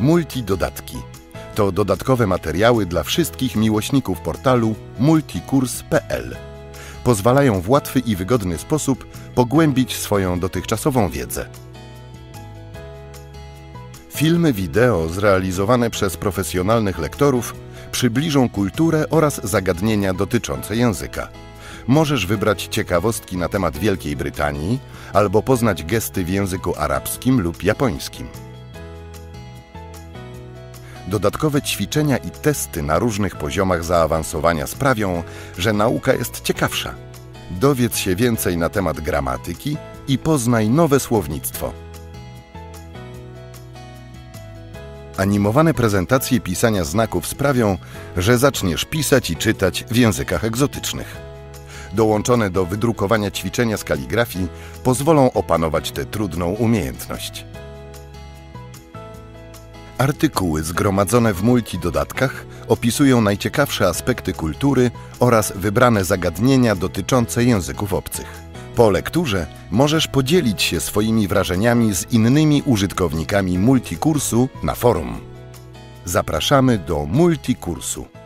Multidodatki to dodatkowe materiały dla wszystkich miłośników portalu multikurs.pl. Pozwalają w łatwy i wygodny sposób pogłębić swoją dotychczasową wiedzę. Filmy wideo zrealizowane przez profesjonalnych lektorów przybliżą kulturę oraz zagadnienia dotyczące języka. Możesz wybrać ciekawostki na temat Wielkiej Brytanii albo poznać gesty w języku arabskim lub japońskim. Dodatkowe ćwiczenia i testy na różnych poziomach zaawansowania sprawią, że nauka jest ciekawsza. Dowiedz się więcej na temat gramatyki i poznaj nowe słownictwo. Animowane prezentacje pisania znaków sprawią, że zaczniesz pisać i czytać w językach egzotycznych. Dołączone do wydrukowania ćwiczenia z kaligrafii pozwolą opanować tę trudną umiejętność. Artykuły zgromadzone w multidodatkach opisują najciekawsze aspekty kultury oraz wybrane zagadnienia dotyczące języków obcych. Po lekturze możesz podzielić się swoimi wrażeniami z innymi użytkownikami multikursu na forum. Zapraszamy do multikursu.